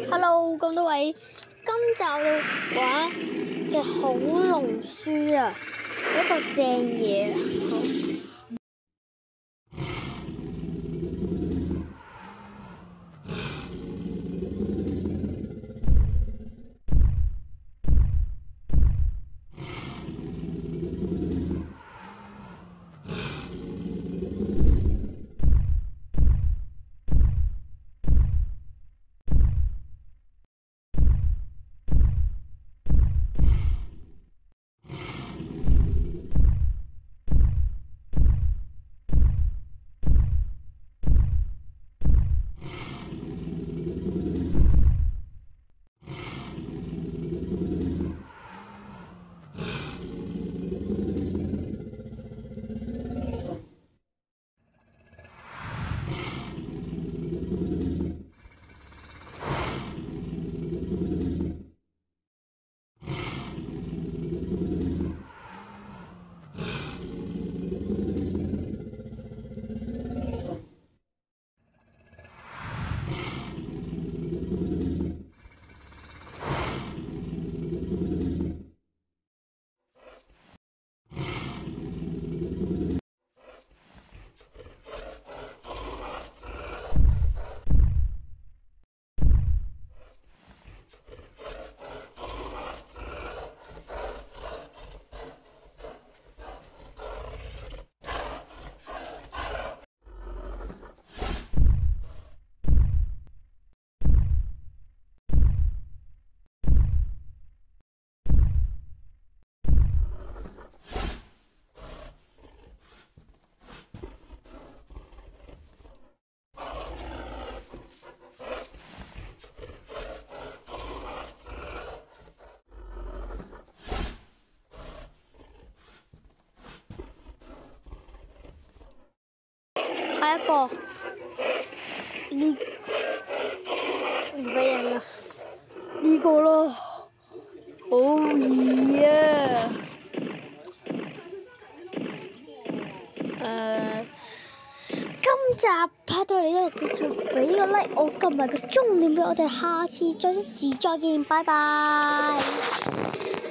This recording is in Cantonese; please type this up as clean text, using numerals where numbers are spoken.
Hello， 咁多位，今集嘅話嘅恐龍書啊，一個正嘢啊！下一個呢唔俾人啦，呢個咯，好易啊！今集拍到嚟呢度，記住俾個 like， 我撳埋個鐘點俾我哋下次準時再見，拜拜。